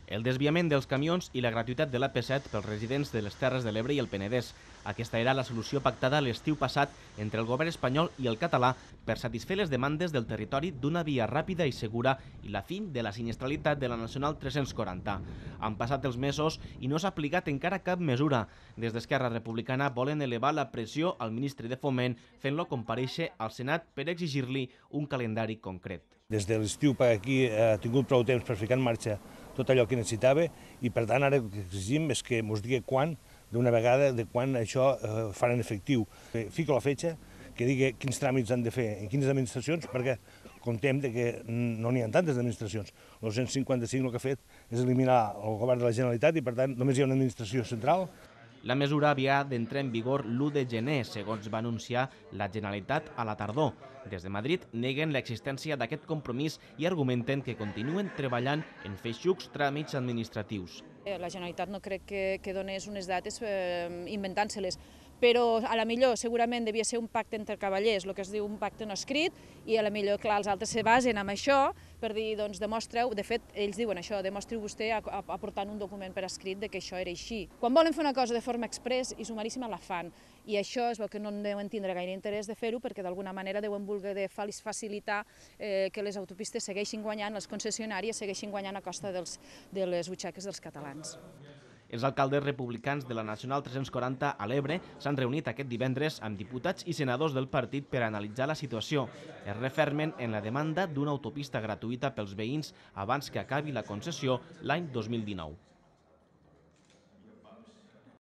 el desviament dels camions i la gratuïtat de l'AP7 pels residents de les Terres de l'Ebre i el Penedès. Aquesta era la solució pactada l'estiu passat entre el govern espanyol i el català per satisfer les demandes del territori d'una via ràpida i segura i la fi de la sinistralitat de la Nacional 340. Han passat els mesos i no s'ha aplicat encara cap mesura. Des d'Esquerra Republicana volen elevar la pressió al ministre de Foment fent-lo comparèixer al Senat per exigir-li un calendari concret. Des de l'estiu per aquí ha tingut prou temps per ficar en marxa tot allò que necessitava i per tant ara el que exigim és que ens digui quan, d'una vegada, de quan això faran efectiu. Fico la fetge, que digui quins tràmits han de fer en quines administracions, perquè comptem que no n'hi ha tantes administracions. El 255 el que ha fet és eliminar el govern de la Generalitat i per tant només hi ha una administració central. La mesura havia d'entrar en vigor l'1 de gener, segons va anunciar la Generalitat a la tardor. Des de Madrid neguen l'existència d'aquest compromís i argumenten que continuen treballant en feixucs tràmits administratius. La Generalitat no crec que donés unes dates inventant-se-les, però a la millor segurament devia ser un pacte entre cavallers, el que es diu un pacte no escrit, i a la millor, clar, els altres se basen en això per dir, doncs, demostreu, de fet, ells diuen això, demostreu vostè aportant un document per escrit de que això era així. Quan volen fer una cosa de forma express i sumaríssima la fan, i això és el que no deuen tindre gaire interès de fer-ho perquè d'alguna manera deuen voler facilitar que les autopistes segueixin guanyant, les concessionàries segueixin guanyant a costa de les butxaques dels catalans. Els alcaldes republicans de la Nacional 340 a l'Ebre s'han reunit aquest divendres amb diputats i senadors del partit per analitzar la situació. Es refermen en la demanda d'una autopista gratuïta pels veïns abans que acabi la concessió l'any 2019.